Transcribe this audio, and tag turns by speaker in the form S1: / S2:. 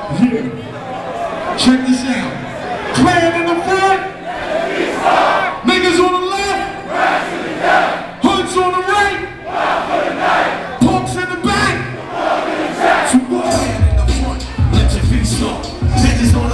S1: Yeah. Check this out. Clan in the front. Niggas on the left. Hoods on the right. Punks in the back. So clan in the front. Let your feet slow. Bitches on